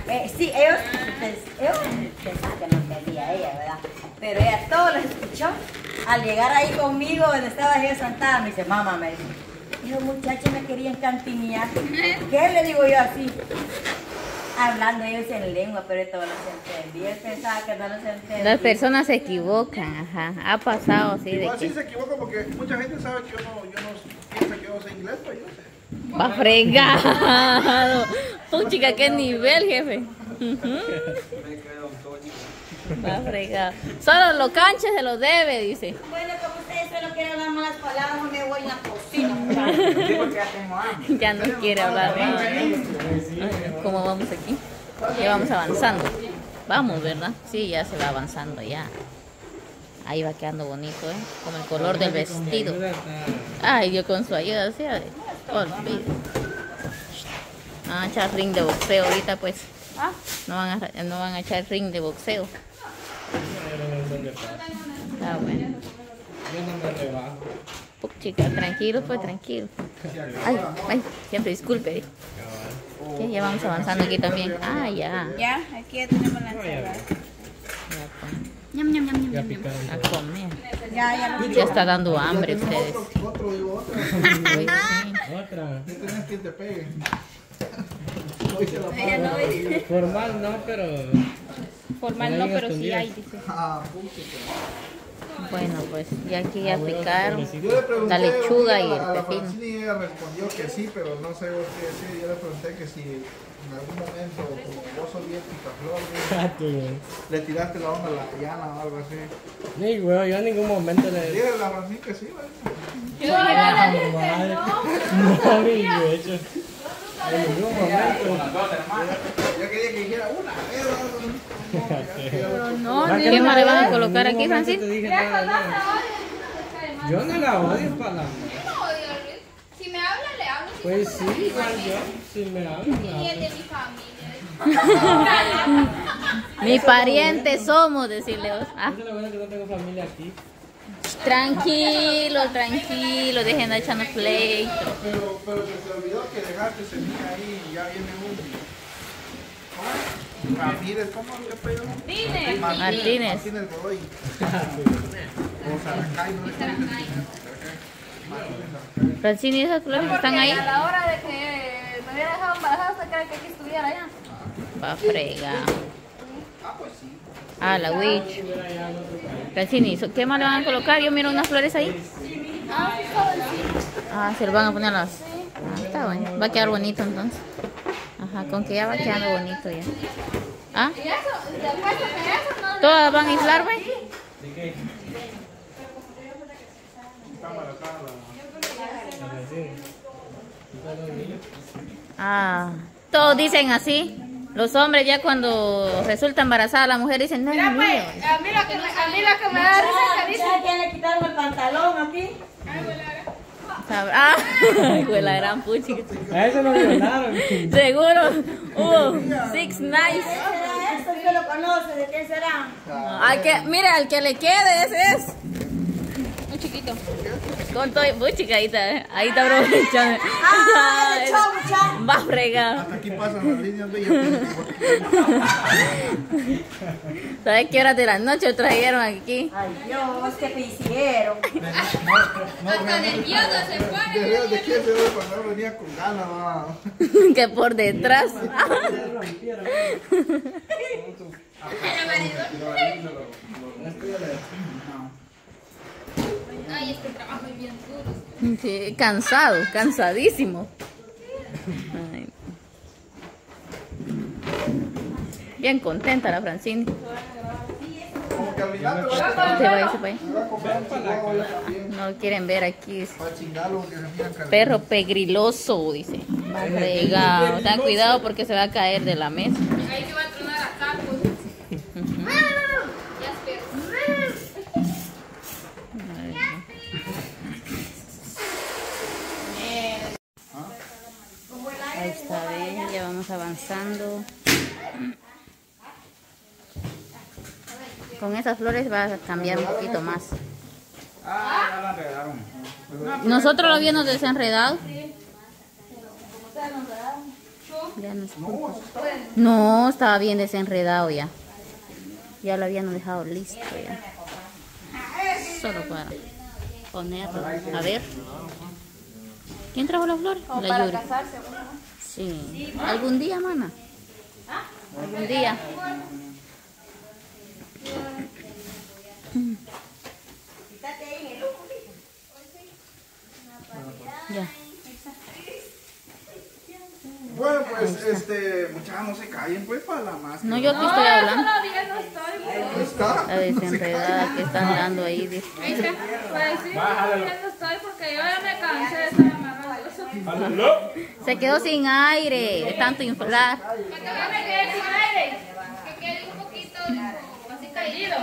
Sí, ellos pensaban que no entendía ella, ¿verdad? Pero ella todo lo escuchó. Al llegar ahí conmigo, donde estaba yo sentada, me dice, mamá, me dice, esos muchachos me querían cantinear. ¿Qué le digo yo así? Hablando ellos en lengua, pero todo lo se entendía. Él pensaba que no lo se entendía. Las personas se equivocan, ajá. Ha pasado así de igual que... sí se equivoca porque mucha gente sabe que yo no piensa que yo sé inglés, pero yo sé. Va fregado. Puchica, qué nivel, jefe. Va fregado. Solo los canches se los debe, dice. Bueno, como ustedes solo quieren hablar malas palabras, me voy en la cocina. Ya no quiere hablar nada. ¿Cómo vamos aquí? Ya vamos avanzando. Vamos, ¿verdad? Sí, ya se va avanzando ya. Ahí va quedando bonito, ¿eh? Como el color del vestido. Ay, yo con su ayuda, sí. Olvídate. Van a echar ring de boxeo ahorita, pues. No van a echar ring de boxeo. Está bueno. Chica, tranquilo, pues tranquilo. Ay, siempre disculpe. Sí, ya vamos avanzando aquí también. Ah, ya. Ya, aquí ya tenemos la ensalada. Ñam, ñam, ñam, ñam, ñam. A comer. Ya. Ya está dando hambre ustedes. Otro, digo, otra. Uy, sí. Otra. ¿Qué tenés que te pegue? Ella no dice. Formal no, pero... Formal no, pero sí hay, dice. Ah, pucha. Bueno, pues ya aquí ya picaron Yo le pregunté la lechuga y a el la pepino. Francini y ella respondió que sí, pero no sé vos qué decir. Yo le pregunté que si en algún momento, como vos sos bien picaflor, le tiraste la onda a la llana o algo así. Ni güey, yo en ningún momento le... Dile a la Francini que sí, güey. Madre. No, mi hecho. En ningún momento. Yo quería que dijera una vez. Pero no, ¿Qué más le van a colocar aquí, Francis? Francis? Yo no la odio para la... Si me habla, le hablo. Pues sí, igual yo. Si me habla, Y me es habla. de mi familia. Mi pariente somos, decirle vos. Ah, Eso es lo bueno que no tengo familia aquí. tranquilo, tranquilo, dejen de echarnos pleito. Pero se te olvidó que dejaste semilla ahí y ya viene un... Ramírez, ¿cómo le pegó? Martínez. Martínez Godoy. O Saracay, no le Francini, esas flores que están ahí. A la hora de que me hubiera dejado embarazada, sacar que aquí estuviera allá. Va fregar. Ah, pues sí. Ah, la witch. Francini, ¿qué más le van a colocar? Yo miro unas flores ahí. Ah, se lo van a poner las... Ah, está bueno. Va a quedar bonito entonces. Ajá, con que ya va quedando bonito ya. ¿Ah? Y eso, te apuesto que eso no. ¿Todas van a inflar, güey? ¿De qué? Ah, todos dicen así. Los hombres ya cuando resulta embarazada la mujer dicen, no, es mío. A mí lo que me da risa es que dice. ¿Sabes quién le quitaron el pantalón aquí? Ah, hijo la gran puchi. A eso lo violaron. Seguro hubo 6 nice. ¿Quién será esto? ¿Usted lo conoce? ¿De quién será? Mire, al que le quede, ese es. Muy chiquito. Con todo, puchica, ahí está aprovechando. ¡Ah! ¡Le echó, muchacho! Va fregado. Hasta aquí pasan las líneas bellas. ¿Sabes qué horas de la noche trajeron aquí? Ay, Dios, ¿qué te hicieron? Hasta nervioso se pone. ¿De quién se debe pasar? Venía con ganas, va. Que por detrás. Ay, este trabajo es bien duro. Sí, cansado, cansadísimo. Ay. Bien contenta la Francini. Como que al final Se va, se va. me va a comprar un chihuahua yo también. No lo quieren ver aquí. Para chingarlo, que se miran cargados. Perro pegriloso, dice. Va fregado. Ten cuidado porque se va a caer de la mesa. Ahí se va a tronar acá, pues. Ya espero. Ahí está bien, ya vamos avanzando. Con esas flores va a cambiar un poquito más. Ah, ya la enredaron. Nosotros lo habíamos desenredado. Ya no es pulpo. No, estaba bien desenredado ya. Ya lo habían dejado listo ya. Solo para ponerlo. A ver. ¿Quién trajo las flores? Como La para Yuri. casarse. Sí. ¿Algún día, mana? ¿Algún día? Ya. Bueno, pues, muchachos, no se callen, pues, para la máscara. No, yo aquí estoy hablando. Todavía no estoy. ¿Dónde está? La desenredada que están dando ahí. Dice. ¿Viste? Pues sí, todavía no estoy porque yo ya me cansé de estar amarrando. Se quedó sin aire, de tanto inflar. Ya me quedé sin aire. Que quede un poquito así caído.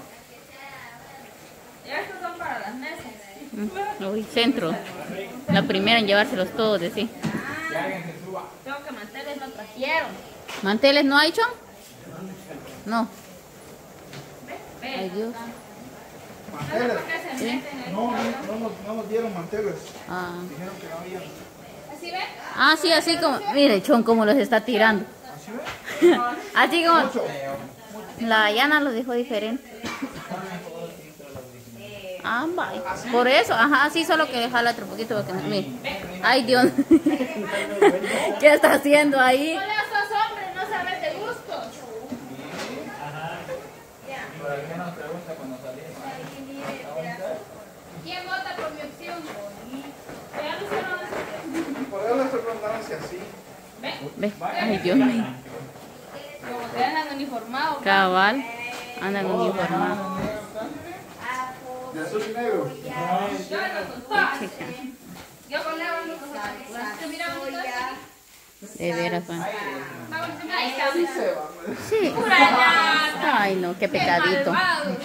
Ya estos son para las mesas. Uy, centro. La primera en llevárselos todos, de sí. Tengo que manteles no trajeron. ¿Manteles no hay, Chon? No. Ay, Dios. Manteles. ¿Sí? No nos dieron manteles. Ah. Dijeron que no había. ¿Así ven? Ah, sí, así como. Mire, Chon, cómo los está tirando. Así como. La Yana los dejó diferente. Ah, bye. Por eso, ajá, sí, solo que dejarla otro poquito porque mire. Ay, Dios. ¿Qué está haciendo ahí? Solo esos hombres no saben de gustos. ¿Quién vota por mi opción? Ya lo hicieron así. Por eso les preguntaron si así. Ve. Ay, Dios mío. Como ustedes andan uniformados. Cabal. Andan uniformados. De azul y negro. Yo ando con todas. Yo con Leo ando con todas. ¿Te mira bonito esto? De veras, Juan. Ahí está. Sí. Pura llanta. Ay, no, qué pecadito. Malvado.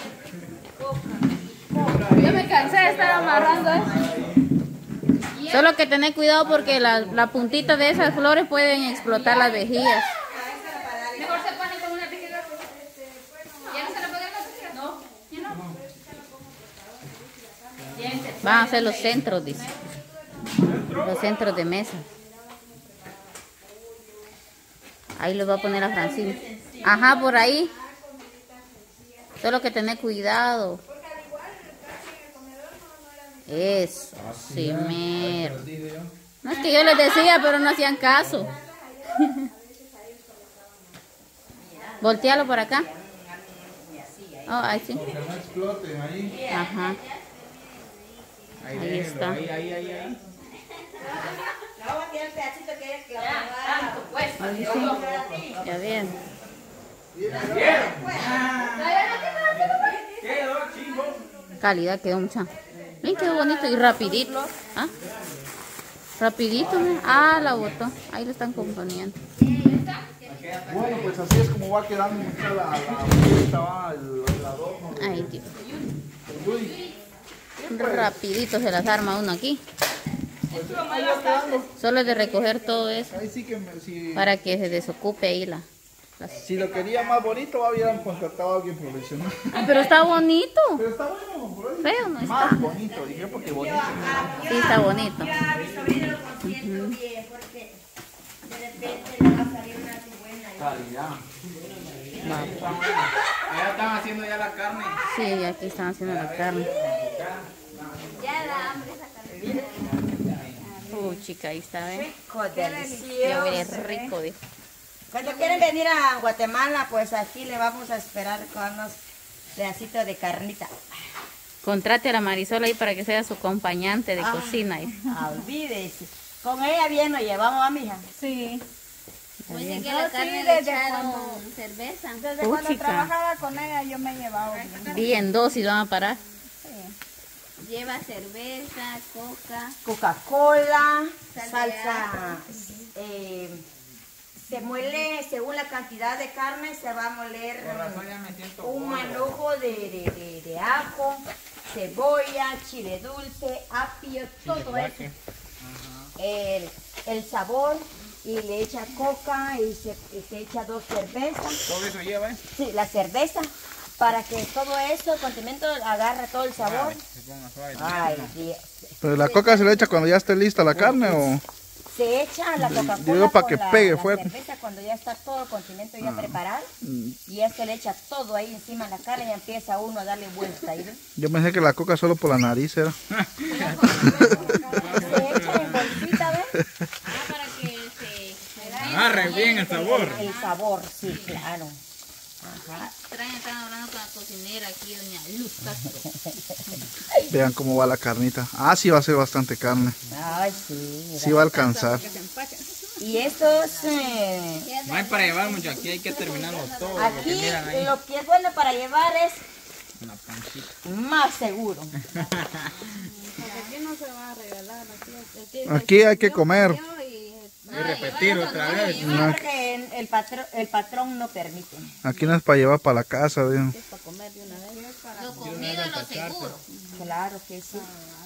Yo me cansé de estar amarrando esto. Solo que tener cuidado porque la puntita de esas flores pueden explotar las vejillas. Mejor se pone con una tijera. ¿Ya no se le puede dar la tijera? No. ¿Ya no? Van a ser los centros, dice. Los centros de mesa. Ahí los va a poner a Francina. Ajá, por ahí. Solo que tener cuidado. Eso, sí, mero. No es que yo les decía, pero no hacían caso. Voltealo por acá. Oh, ahí sí. Que no exploten ahí. Ajá. Ahí está. Ahí. La agua tiene el pedacito que es clavada. Ahí sí. Ya bien. Calidad quedó mucha. Bien, quedó bonito y rapidito. ¿Ah? Rapidito, ¿no? Ah, la botó. Ahí lo están componiendo. Bueno, pues así es como va quedando mucha la fiesta, va, el adorno. Ay, Dios. El Woody. Rapidito se las arma uno aquí. Ahí va quedando. Solo es de recoger todo eso Ahí sí que si, para que se desocupe ahí las... si lo quería más bonito, hubieran contratado a alguien profesional. Ah, pero está bonito. Pero está bueno, por ahí. Feo no está. Más bonito, dije porque bonito. Sí, está bonito. Yo a mi sobrino lo consiento bien porque de repente le va a salir una buena. Calidad. Ya están haciendo ya la carne. Sí, aquí están haciendo la carne. Ya da hambre esa carne. Chica, ahí está, ¿ven? Rico, Ya delicioso. huele rico, dijo. Cuando quieren venir a Guatemala, pues aquí le vamos a esperar con unos pedacitos de carnita. Contrate a la Marisol ahí para que sea su acompañante de cocina. Dice. Olvídese. Con ella bien nos llevamos a mi hija. Sí. Bien. Que la carne le echaron cerveza. Desde cuando chica. trabajaba con ella yo me llevaba bien. Bien, dosis van a parar. Lleva cerveza, coca. Coca-Cola, Sal de salsa. Se muele según la cantidad de carne, se va a moler un manojo de ajo, cebolla, chile dulce, apio, todo eso. El sabor, y le echa coca y se echa 2 cervezas. Todo eso lleva, Sí, la cerveza, para que todo eso, el condimento, agarre todo el sabor. Se ponga suave. Ay, Dios. ¿Pero la coca se le echa cuando ya esté lista la carne o...? Se echa la Coca-Cola Digo para que con pegue la fuerte. cerveza cuando ya está todo el condimento ya preparado. Y esto le echa todo ahí encima de la carne y empieza uno a darle vuelta. ¿Sí? Yo pensé que la coca solo por la nariz era. Se echa en bolsita, ¿ves? Para que se Agarre bien el sabor. El sabor, sí, claro. están hablando con la cocinera aquí, doña Luz Castro. Vean cómo va la carnita. Ah, sí va a ser bastante carne. Ay, sí. Mira. Sí va a alcanzar. Y estos... No hay para llevar mucho, aquí hay que terminarlo todo. Lo que aquí miran ahí. lo que es bueno para llevar es Una panchita. más seguro. Aquí no se va a regalar. Aquí hay que comer. Y repetir otra vez. Sí, porque el patrón no permite. Aquí no es para llevar para la casa, digo. Lo comido, lo seguro. Claro que sí.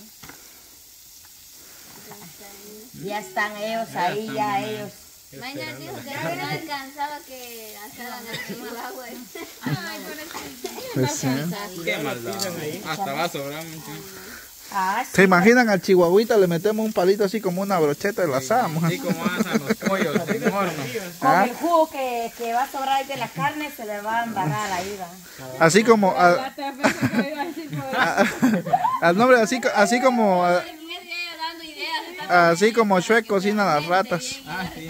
Ya están ellos ahí, ya ellos. Mañana dijo que no alcanzaba que hacer el agua. Pues sí. Qué maldad. Hasta va a sobrar mucho. Ah, sí. ¿Se imaginan al chihuahuita? Le metemos un palito así como una brocheta y la asamos. Así como hacen los pollos en horno. Con el jugo que va a sobrar ahí de la carne se le va a embarrar ahí, va. Así como... al nombre, así como... Dando ideas. Así como Shrek cocina las ratas. Ah, sí.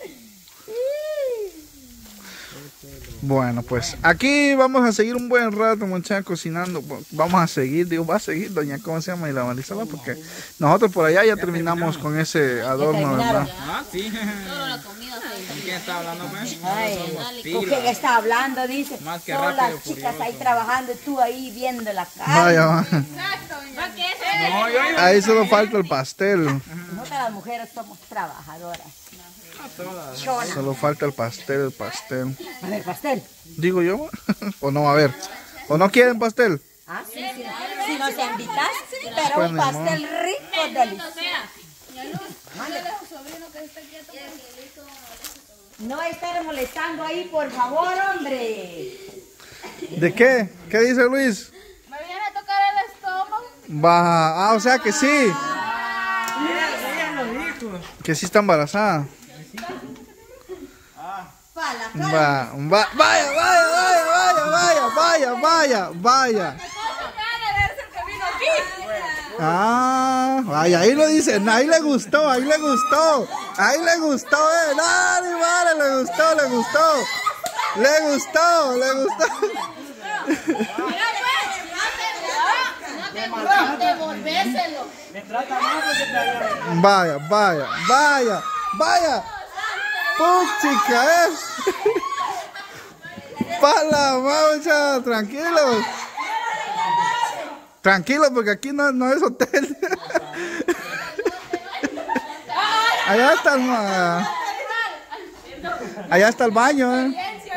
Bueno, pues aquí vamos a seguir un buen rato, muchachos, cocinando. Vamos a seguir, digo, va a seguir doña, ¿cómo se llama? Y la Marisela, porque nosotros por allá ya terminamos con ese adorno, ¿verdad? Ah, sí. Solo la comida se ¿Con quién está hablando, pues? Ay, ¿con quién está hablando? Dice. Más que Son rápido, las chicas furioso. ahí trabajando y tú ahí viendo la carne. Vaya, va. No, yo Ahí solo falta el pastel. Nosotras las mujeres somos trabajadoras. Solo falta el pastel, A ver, pastel. Digo yo. O no, a ver. ¿O no quieren pastel? Ah, sí, sí. Si nos invitas, pero Pues un ni pastel rico, delicioso. No estar molestando ahí, por favor, hombre. ¿De qué? ¿Qué dice Luis? Me viene a tocar el estómago. Va. Ah, o sea que sí. Que sí está embarazada. Va, vaya, vaya. Ah, vaya, ahí lo dicen, ahí le gustó. Dale, vale, le gustó. Devolvérselo. Vaya. Puchica, Pa' la maucha, tranquilos, porque aquí no es hotel. Allá está el baño,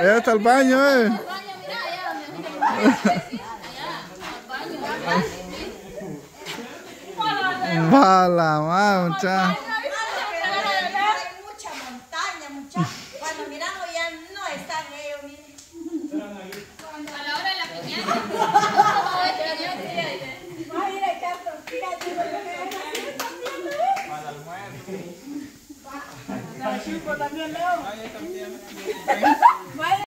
Pa' la maucha. Hay mucha montaña, muchachos. Cuando miramos ya no están ellos, miren. A la hora de la piñata. Va a ir a echar tortillas, digo yo, que van a hacer También, Leo.